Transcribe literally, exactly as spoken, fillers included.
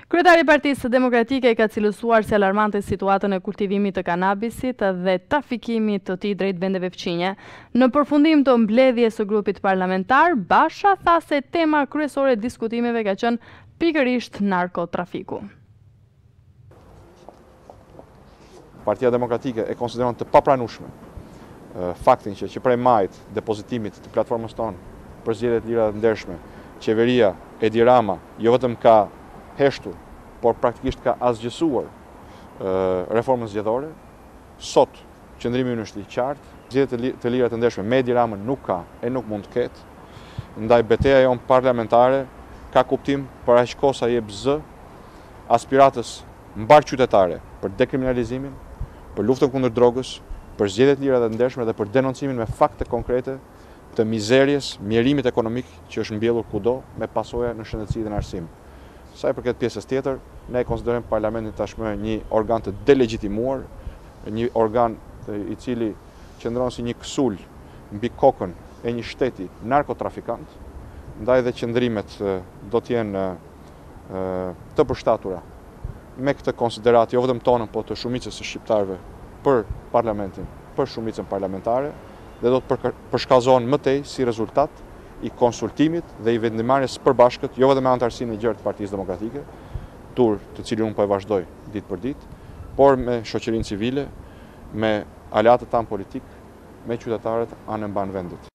Kryetari i Partisë Demokratike ka cilësuar si alarmante situatën e kultivimit të kanabisit dhe trafikimit të tij drejt vendeve fqinje. Në përfundim të mbledhjes së grupit parlamentar, Basha tha se tema kryesore e diskutimeve ka qenë pikërisht narkotrafiku. Partia Demokratike e konsideron të papranueshme faktin që që prej majit depozitimit të platformës tonë për zgjedhje të lira dhe ndershme, qeveria Edi Rama jo vetëm ka heshtur, por praktikisht ka asgjësuar reformën zgjedhore. Sot qëndrimi ynë është i qartë, zgjedhje të lira të ndershme me Edi Ramën nuk ka e nuk mund të ketë. Ndaj betejë jonë parlamentare ka kuptim për aq kohë sa jep zë aspiratës mbar qytetare për dekriminalizimin, për luftën kundër drogës, për zgjedhje të lira dhe ndershme dhe për denoncimin me fakte konkrete të mizerjes, mjerimit ekonomik që është mbjellur kudo me pasoja në shëndetësi dhe në arsim. Sa i përket pjesës tjetër, ne konsiderojmë Parlamentin tashmë një organ të delegitimuar, një organ i cili qëndron si një kësul mbi kokën e një shteti narkotrafikant, ndaj dhe qëndrimet do të jenë të përshtatura me këtë konsiderat jo vetëm tonën, po të shumicës së shqiptarëve për Parlamentin, për shumicën parlamentare, dhe do të përshkallëzohen më tej si rezultat i konsultimit dhe i vendimarrjes së përbashkët, jo vetëm me anëtarësinë e gjerë të Partisë Demokratike, tur të cilin unë po e vazhdoj ditë për ditë, por me shoqërinë civile, me aleatët tanë politik, me qytetarët anë mban vendit.